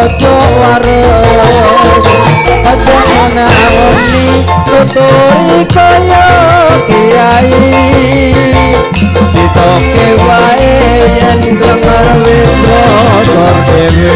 pojok warung aja nangoni tuturi kaya kiai ditoke wae yen klemar wis rosor dhewe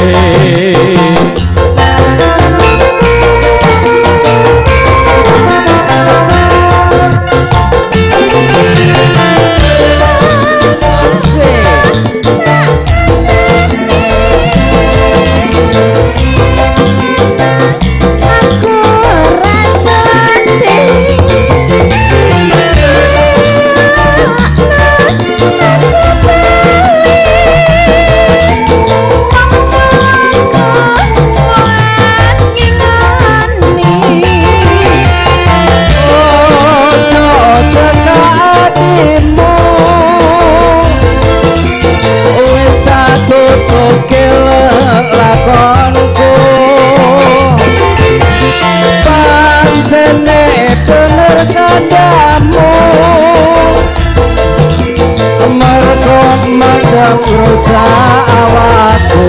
rusak awakku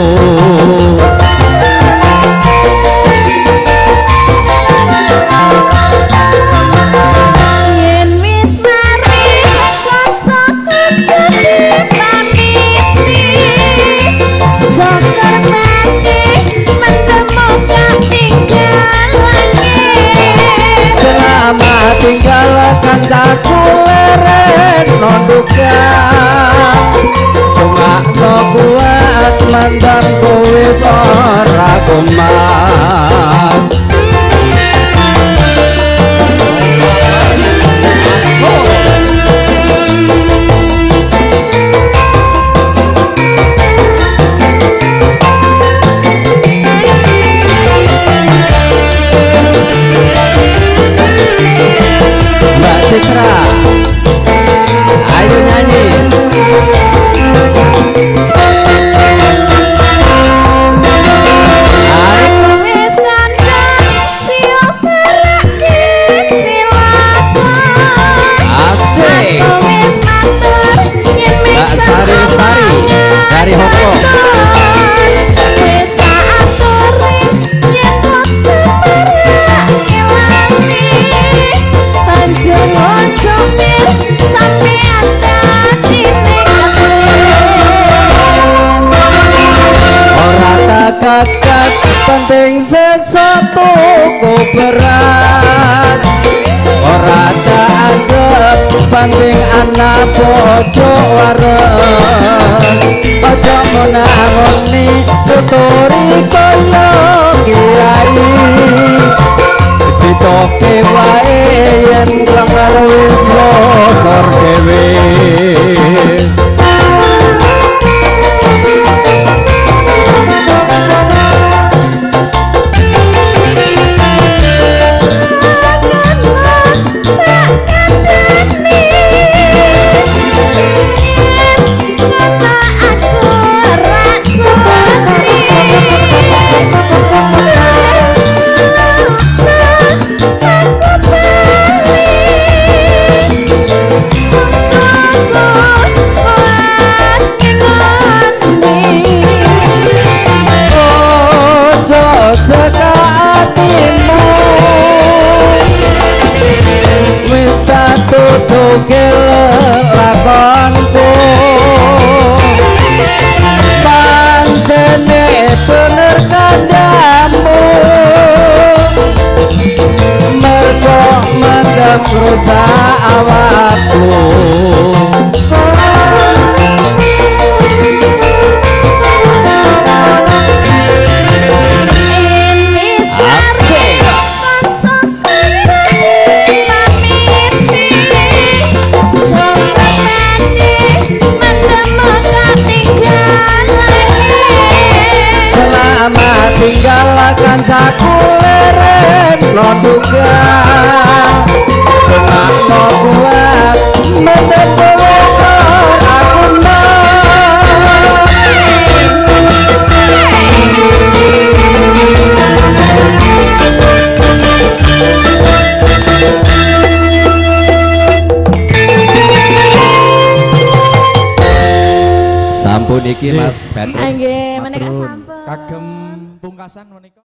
yen wis mari kancaku jadi pamiti sokor mati menemukan tinggalane selamat tinggal kancaku leren nonduka no kuat mandan kuwis ora kumat Mbak Citra ayo nyanyi dari Hongkong kakak penting sesuatu ku beras ora tak anggap penting anak pojok warung aja menangoni tuturi kaya kiai ditoke wae yen klemar wis rosor dhewe tukil lakonku pancene bener kandamu mergo mendem rusak awakku tinggalkan saku leren no duga no kuat menembus aku sampun iki Mas Patrick nggih menika sampun kagem pungkasan menika.